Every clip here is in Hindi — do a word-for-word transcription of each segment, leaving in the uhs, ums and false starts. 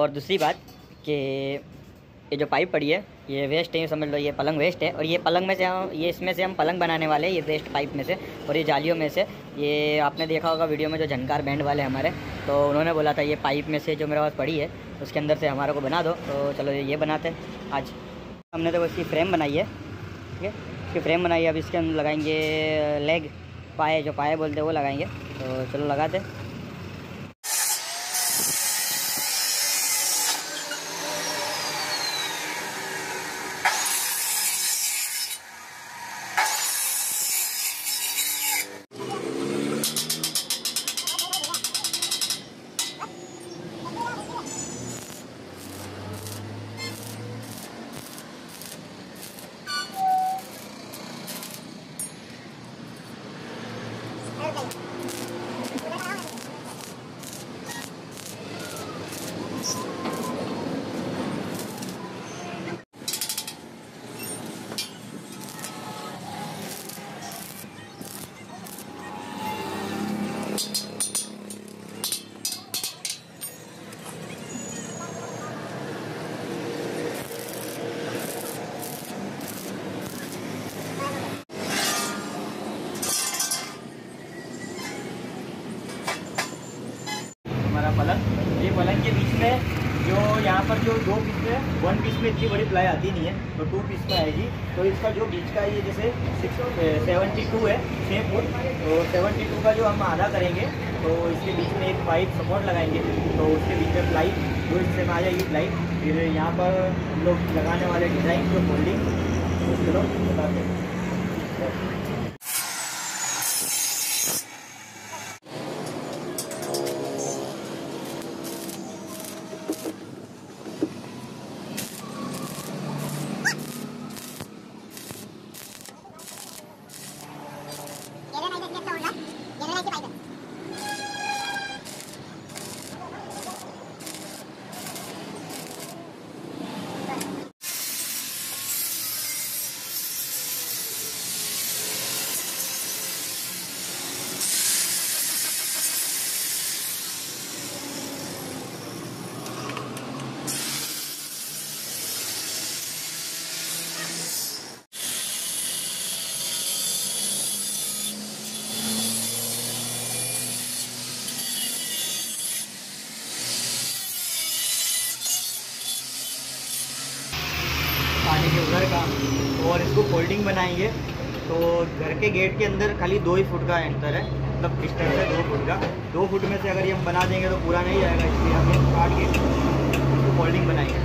और दूसरी बात कि ये जो पाइप पड़ी है ये वेस्ट है, समझ लो ये पलंग वेस्ट है। और ये पलंग में से हम ये इसमें से हम पलंग बनाने वाले हैं, ये वेस्ट पाइप में से और ये जालियों में से। ये आपने देखा होगा वीडियो में जो झनकार बैंड वाले हमारे, तो उन्होंने बोला था ये पाइप में से जो मेरे पास पड़ी है उसके अंदर से हमारे को बना दो। तो चलो ये बनाते हैं आज। हमने तो इसकी फ्रेम बनाई है, ठीक है, इसकी फ्रेम बनाई है। अब इसके अंदर लगाएंगे लेग, पाए, जो पाए बोलते हैं वो लगाएंगे। तो चलो लगाते हैं। हमारा पलंग, ये पलंग के बीच में जो यहाँ पर जो दो पीस में, वन पीस में इतनी बड़ी प्लाई आती नहीं है, तो टू पीस में आएगी। तो इसका जो बीच का ये जैसे सिक्स सेवेंटी टू है छः फुट, तो सेवेंटी टू का जो हम आधा करेंगे तो इसके बीच में एक पाइप सपोर्ट लगाएंगे। तो उसके बीच में प्लाई दो हिस्से में आ जाएगी प्लाई। फिर यहाँ पर हम लोग लगाने वाले डिज़ाइन जो फोल्डिंग, चलो बताते हैं। पानी के उधर का और इसको फोल्डिंग बनाएंगे। तो घर के गेट के अंदर खाली दो ही फुट का अंतर है, मतलब डिस्टेंस है दो फुट का। दो फुट में से अगर ये हम बना देंगे तो पूरा नहीं आएगा, इसलिए हम ये काट के इसको फोल्डिंग बनाएंगे।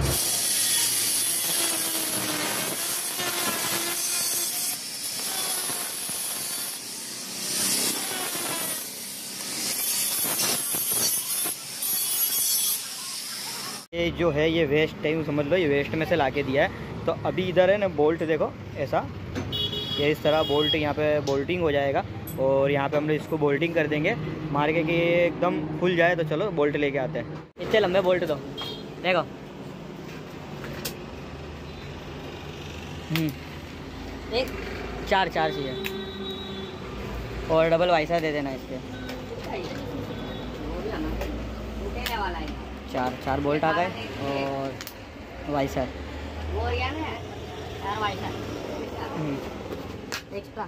ये जो है ये वेस्ट है, समझ लो ये वेस्ट में से लाके दिया है। तो अभी इधर है ना बोल्ट, देखो ऐसा, ये इस तरह बोल्ट यहाँ पे बोल्टिंग हो जाएगा और यहाँ पे हम लोग इसको बोल्टिंग कर देंगे मार के कि ये एकदम खुल जाए। तो चलो बोल्ट लेके आते हैं। इतने लंबे बोल्ट दो, देखो एक चार चार चाहिए और डबल वाइसर दे देना इसके। चार चार बोल्ट आ गए और वाइसर एक्स्ट्रा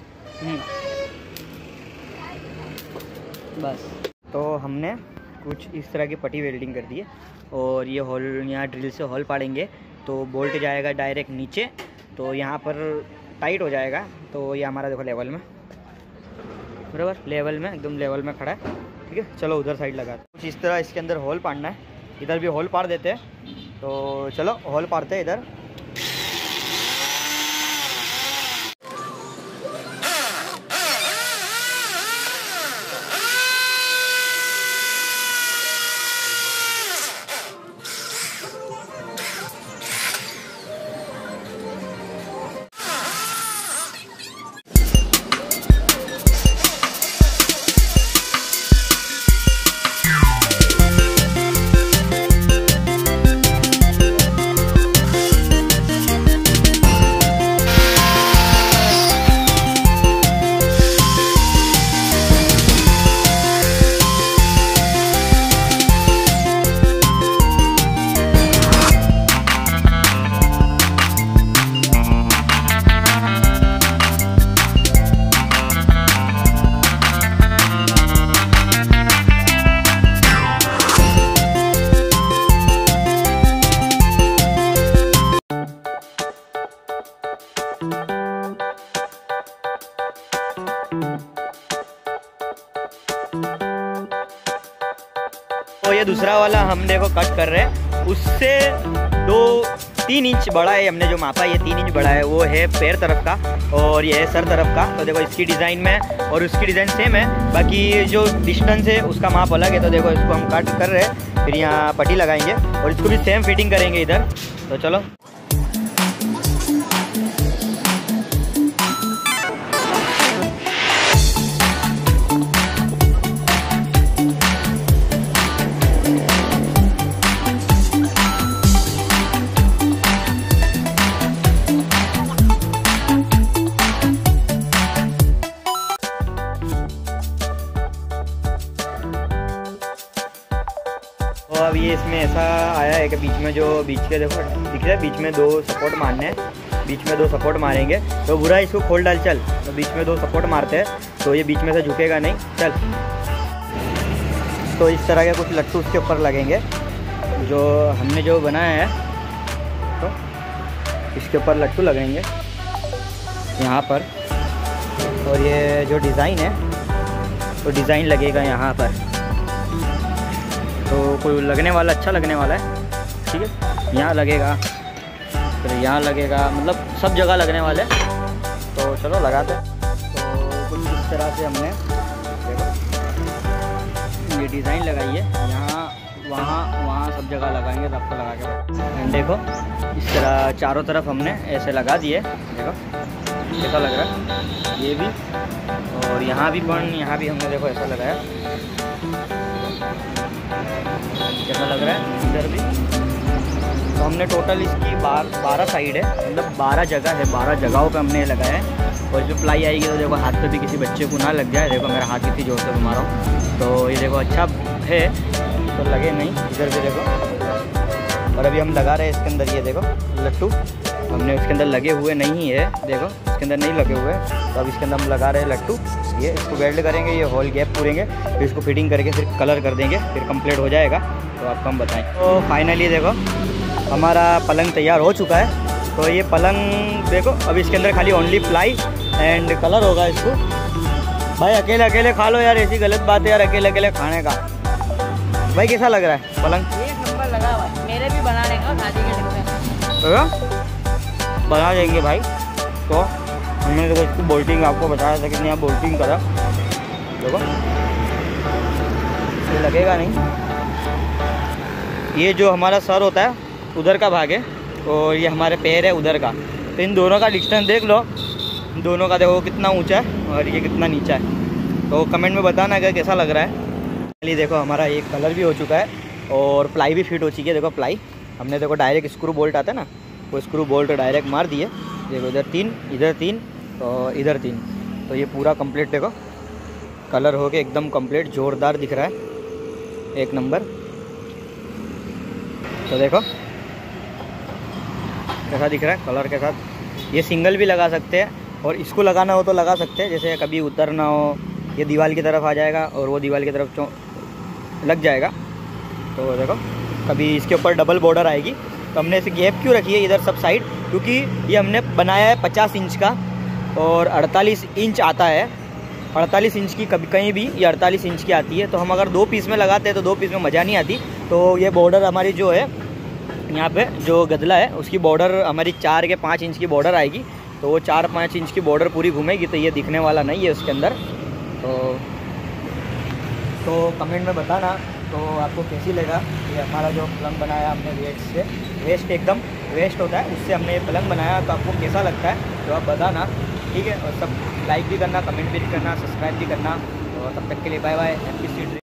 बस। तो हमने कुछ इस तरह की पट्टी वेल्डिंग कर दी है और ये होल यहाँ ड्रिल से होल पाड़ेंगे तो बोल्ट जाएगा डायरेक्ट नीचे, तो यहाँ पर टाइट हो जाएगा। तो ये हमारा देखो लेवल में, बराबर लेवल में, एकदम लेवल में खड़ा है, ठीक है। चलो उधर साइड लगा कुछ इस तरह इसके अंदर होल पाड़ना है। इधर भी होल पाड़ देते हैं, तो चलो होल पाड़ते हैं इधर। दूसरा वाला हम देखो कट कर रहे हैं, उससे दो तीन इंच बड़ा है। हमने जो मापा ये तीन इंच बड़ा है, वो है पैर तरफ का और ये है सर तरफ का। तो देखो इसकी डिज़ाइन में और उसकी डिज़ाइन सेम है, बाकी जो डिस्टेंस है उसका माप अलग है। तो देखो इसको हम कट कर रहे हैं, फिर यहाँ पट्टी लगाएंगे और इसको भी सेम फिटिंग करेंगे इधर। तो चलो तो अब ये इसमें ऐसा आया है कि बीच में जो बीच के देखो दिख रहा है, बीच में दो सपोर्ट मारने हैं, बीच में दो सपोर्ट मारेंगे। तो बुरा इसको खोल डाल चल, तो बीच में दो सपोर्ट मारते हैं तो ये बीच में से झुकेगा नहीं। चल, तो इस तरह के कुछ लट्टू उसके ऊपर लगेंगे जो हमने जो बनाया है। तो इसके ऊपर लट्टू लगेंगे यहाँ पर, और ये जो डिज़ाइन है तो डिज़ाइन लगेगा यहाँ पर। तो कोई लगने वाला अच्छा लगने वाला है, ठीक है। यहाँ लगेगा, फिर यहाँ लगेगा, मतलब सब जगह लगने वाले हैं। तो चलो लगाते हैं। तो कुछ इस तरह से हमने देखो ये डिज़ाइन लगाई है, यहाँ वहाँ वहाँ सब जगह लगाएंगे, सबको लगा के देखो इस तरह चारों तरफ हमने ऐसे लगा दिए। देखो कैसा लग रहा है ये भी, और यहाँ भी पण यहाँ भी हमने देखो ऐसा लगाया, कैसा लग रहा है इधर भी। तो हमने टोटल इसकी बार बारह साइड है, मतलब बारह जगह है, बारह जगहों पे हमने लगाया है। और जो प्लाई आएगी तो देखो हाथ पे भी किसी बच्चे को ना लग जाए। देखो मेरा हाथ कितनी जोर से घुमा रहा हूँ, तो ये देखो अच्छा है, तो लगे नहीं। इधर भी देखो, और अभी हम लगा रहे हैं इसके अंदर, ये देखो लट्टू हमने उसके अंदर लगे हुए नहीं है, देखो इसके अंदर नहीं लगे हुए। तो अब इसके अंदर हम लगा रहे हैं लट्टू, ये इसको वेल्ड करेंगे, ये होल गैप पूरेंगे, फिर इसको फिटिंग करके फिर कलर कर देंगे, फिर कंप्लीट हो जाएगा। तो आपको हम बताएं। तो फाइनली देखो हमारा पलंग तैयार हो चुका है। तो ये पलंग देखो, अब इसके अंदर खाली ओनली प्लाई एंड कलर होगा इसको। भाई अकेले अकेले खा लो यार, ऐसी गलत बात है यार अकेले अकेले खाने का। भाई कैसा लग रहा है पलंग? एक नंबर लगा भाई, मेरे भी बनाने का शादी के दिन में तो बना देंगे भाई। तो हमने देखो इसकी बोल्टिंग आपको बताया था, कितनी आप बोल्टिंग करा देखो, ये लगेगा नहीं। ये जो हमारा सर होता है उधर का भाग है, और ये हमारे पैर है उधर का। तो इन दोनों का डिस्टेंस देख लो, दोनों का देखो कितना ऊंचा है और ये कितना नीचा है। तो कमेंट में बताना अगर कैसा लग रहा है। चलिए देखो हमारा एक कलर भी हो चुका है और प्लाई भी फिट हो चुकी है। देखो प्लाई हमने देखो डायरेक्ट स्क्रू बोल्ट आता है ना, वो स्क्रू बोल्ट डायरेक्ट मार दिए। देखो इधर तीन, इधर तीन और इधर तीन। तो ये पूरा कंप्लीट देखो कलर हो के एकदम कंप्लीट ज़ोरदार दिख रहा है, एक नंबर। तो देखो कैसा दिख रहा है कलर के साथ। ये सिंगल भी लगा सकते हैं, और इसको लगाना हो तो लगा सकते हैं, जैसे कभी उतर ना हो, ये दीवार की तरफ आ जाएगा और वो दीवार की तरफ चौ लग जाएगा। तो देखो कभी इसके ऊपर डबल बॉर्डर आएगी। तो हमने इसे गैप क्यों रखी है इधर सब साइड, क्योंकि ये हमने बनाया है पचास इंच का और अड़तालीस इंच आता है। अड़तालीस इंच की कभी कहीं भी ये अड़तालीस इंच की आती है। तो हम अगर दो पीस में लगाते हैं तो दो पीस में मज़ा नहीं आती। तो ये बॉर्डर हमारी जो है यहाँ पे जो गदला है उसकी बॉर्डर हमारी चार के पाँच इंच की बॉर्डर आएगी। तो वो चार पाँच इंच की बॉर्डर पूरी घूमेगी, तो ये दिखने वाला नहीं है उसके अंदर। तो तो कमेंट में बताना तो आपको कैसी लगा ये हमारा जो पलंग बनाया हमने वेस्ट से, वेस्ट एकदम वेस्ट होता है उससे हमने ये पलंग बनाया। तो आपको कैसा लगता है तो आप बताना, ठीक है। और सब लाइक भी करना, कमेंट भी करना, सब्सक्राइब भी करना। और तब तक के लिए bye bye, happy sweet dream.